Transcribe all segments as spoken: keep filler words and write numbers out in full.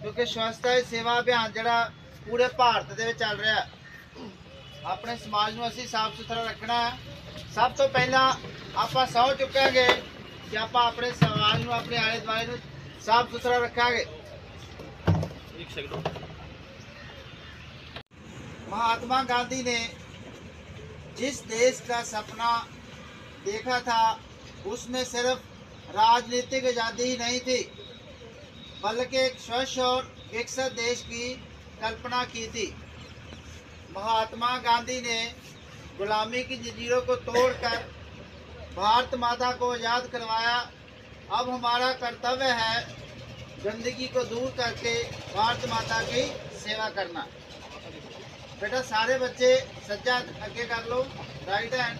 क्योंकि स्वच्छता ही सेवा अभियान जिहड़ा पूरे भारत दे विच चल रहा है। अपने समाज नूं असीं साफ सुथरा रखना है। सब तो पहला आपां सौं चुकांगे कि आपां अपने समाज नूं अपने आले दुआले नूं साफ सुथरा रखांगे। महात्मा गांधी ने जिस देश का सपना देखा था उसमें सिर्फ राजनीतिक आज़ादी ही नहीं थी, बल्कि एक स्वच्छ और विकसित देश की कल्पना की थी। महात्मा गांधी ने गुलामी की जंजीरों को तोड़कर भारत माता को आज़ाद करवाया। अब हमारा कर्तव्य है गंदगी को दूर करके भारत माता की सेवा करना। बेटा सारे बच्चे सज्जा आगे कर लो, राइट हैंड।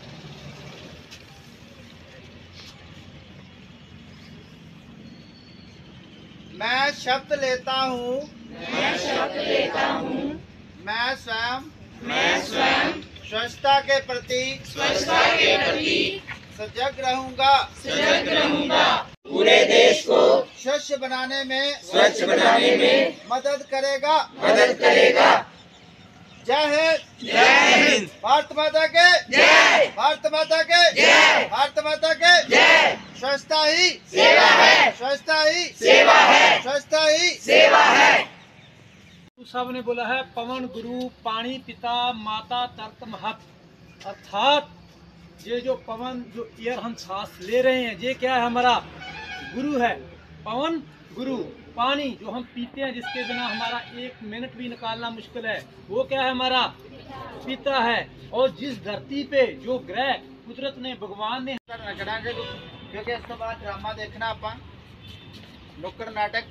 मैं शपथ लेता हूँ मैं शपथ लेता हूँ मैं स्वयं मैं स्वयं स्वच्छता के प्रति स्वच्छता के प्रति सजग रहूंगा सजग रहूंगा। पूरे देश को स्वच्छ बनाने में स्वच्छ बनाने में मदद करेगा मदद करेगा। जय हिंद। जय हिंद। भारत माता के जय। भारत माता के जय। भारत माता के जय। स्वच्छता ही सेवा है स्वच्छता ही सेवा है स्वच्छता ही सेवा है। साहब ने बोला है पवन गुरु पानी पिता माता तर्क महत, अर्थात ये जो पवन जो एयर हम सांस ले रहे हैं ये क्या है, हमारा गुरु है। पवन गुरु, पानी जो हम पीते हैं जिसके बिना हमारा एक मिनट भी निकालना मुश्किल है, वो क्या है, हमारा पिता है। और जिस धरती पे जो ग्रह कुदरत ने भगवान ने क्योंकि इस तो बाद ड्रामा देखना आपां नुक्कड़ नाटक।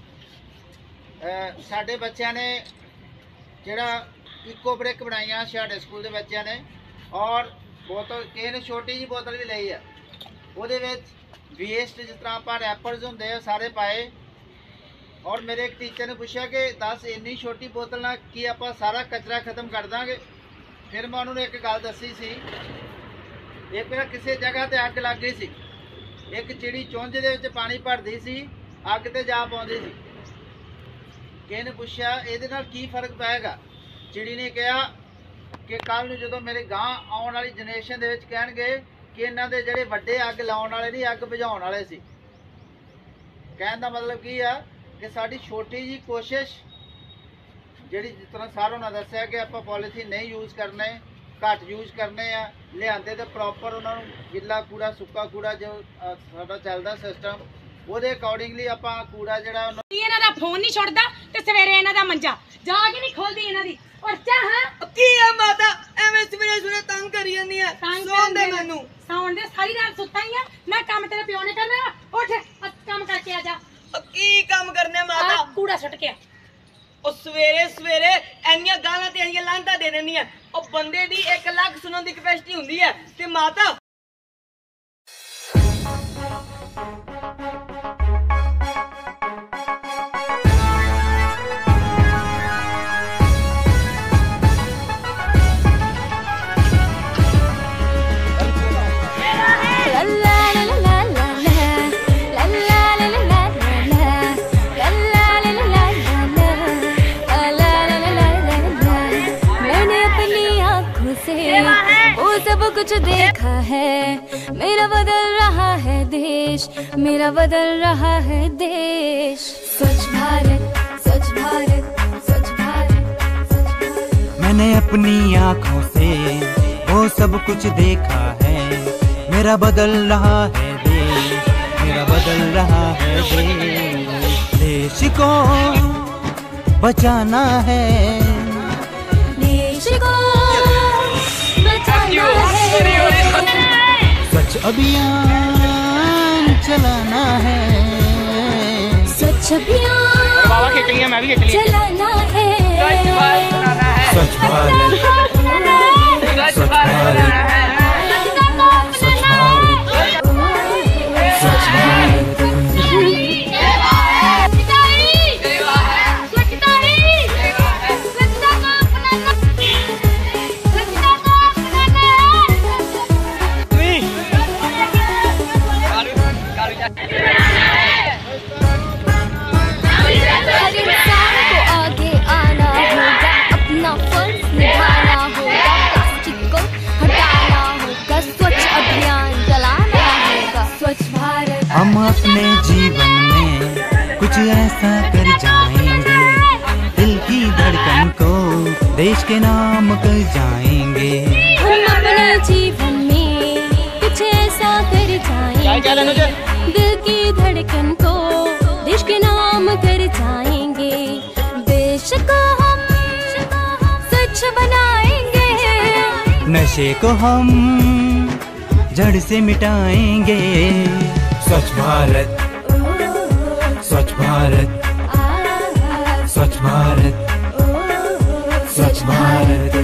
साडे बच्चों ने जिहड़ा इको ब्रिक बनाइया साडे स्कूल के बच्चों ने, और बोतल किसी ने छोटी जी बोतल भी ली है, ਉਹਦੇ ਵਿੱਚ वेस्ट जिस तरह आप रैपर्स होंगे हैं सारे पाए। और मेरे एक टीचर ने पूछा कि दस इन्नी छोटी बोतल ना कि आप सारा कचरा खत्म कर देंगे। फिर मैं उन्होंने एक गल दसी सी, एक ना किसी जगह ते अग लग गई सी, एक चिड़ी चुंझ दे विच पानी भरदी सी, अग ते जा पाउंदी सी। किसी ने पूछा इहदे नाल की फर्क पैगा। चिड़ी ने कहा कि कल नूं जदों मेरे गांह आउण वाली जनरेशन दे विच कहणगे कि इन्हां दे जिहड़े वड्डे अग लाउण वाले नहीं अग बुझाउण वाले सी। कहण दा मतलब की आ कि साडी छोटी जी कोशिश जिहड़ी जिस तरह सारों ने दस्सिया कि आपां पॉलीथीन नहीं यूज़ करने, घट यूज़ करने आ, लिआंदे ते प्रॉपर उन्होंने गिला कूड़ा सुक्का कूड़ा जो साडा चलदा सिस्टम ਉਹਦੇ ਅਕੋਰਡਿੰਗਲੀ ਆਪਾਂ ਕੂੜਾ ਜਿਹੜਾ ਇਹਨਾਂ ਦਾ ਫੋਨ ਨਹੀਂ ਛੁੱਟਦਾ ਤੇ ਸਵੇਰੇ ਇਹਨਾਂ ਦਾ ਮੰਜਾ ਜਾਗ ਹੀ ਨਹੀਂ ਖੋਲਦੀ ਇਹਨਾਂ ਦੀ। ਔਰ ਚਾਹ ਕੀ ਆ ਮਾਤਾ ਐਵੇਂ ਸਵੇਰੇ ਸਵੇਰੇ ਤੰਗ ਕਰੀ ਜਾਂਦੀ ਆ, ਸੌਣ ਦੇ ਮੈਨੂੰ। ਸੌਣ ਦੇ, ਸਾਰੀ ਰਾਤ ਸੁੱਤਾ ਹੀ ਆ ਮੈਂ। ਕੰਮ ਤੇਰੇ ਪਿਓ ਨੇ ਕਰਨਾ, ਉੱਠ ਕੰਮ ਕਰਕੇ ਆ ਜਾ। ਕੀ ਕੰਮ ਕਰਨੇ ਮਾਤਾ? ਕੂੜਾ ਸੁੱਟ ਕੇ ਆ। ਉਹ ਸਵੇਰੇ ਸਵੇਰੇ ਐਨੀਆਂ ਗਾਲਾਂ ਤੇ ਐਨੀਆਂ ਲਾਂਤਾਂ ਦੇ ਦਿੰਦੀ ਆ। ਉਹ ਬੰਦੇ ਦੀ ਇੱਕ ਲੱਖ ਸੁਣਨ ਦੀ ਕੈਪੈਸਿਟੀ ਹੁੰਦੀ ਹੈ ਤੇ ਮਾਤਾ सब कुछ देखा है, मेरा बदल रहा है देश, मेरा बदल रहा है देश। स्वच्छ भारत स्वच्छ भारत स्वच्छ भारत स्वच्छ भारत। मैंने अपनी आँखों से वो सब कुछ देखा है, मेरा बदल रहा है देश, मेरा बदल रहा है देश। देश को बचाना है, देश को स्वच्छ अभियान चलाना है, स्वच्छ अभियान बाबा खींच लिया, मैं भी खींच लिया। चलाना है, स्वच्छ भारत स्वच्छ भारत स्वच्छ भारत स्वच्छ भारत। हर अपने जीवन में कुछ ऐसा कर जाएंगे, दिल की धड़कन को देश के नाम कर जाएंगे। हम अपने जीवन में कुछ ऐसा कर जाएंगे, दिल की धड़कन को देश के नाम कर जाएंगे। देश को हम स्वच्छ बनाएंगे, नशे को हम जड़ से मिटाएंगे। स्वच्छ भारत, स्वच्छ भारत, स्वच्छ भारत, स्वच्छ भारत।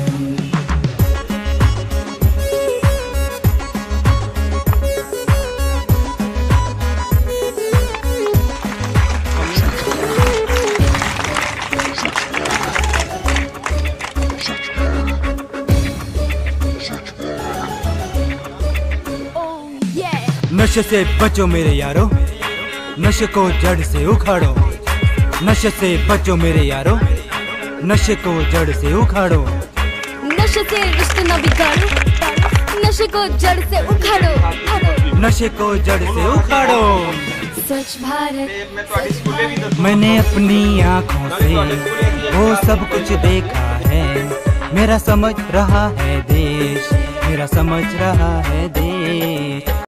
नशे से बचो मेरे यारो, नशे को जड़ से उखाड़ो। नशे से बचो मेरे यारो, नशे को जड़ से उखाड़ो। नशे से रिश्ते न बिगाड़ो, नशे को जड़ से उखाड़ो, नशे को जड़ से उखाड़ो। स्वच्छ भारत। मैंने अपनी आँखों से वो सब कुछ देखा है, मेरा समझ रहा है देश, मेरा समझ रहा है देश।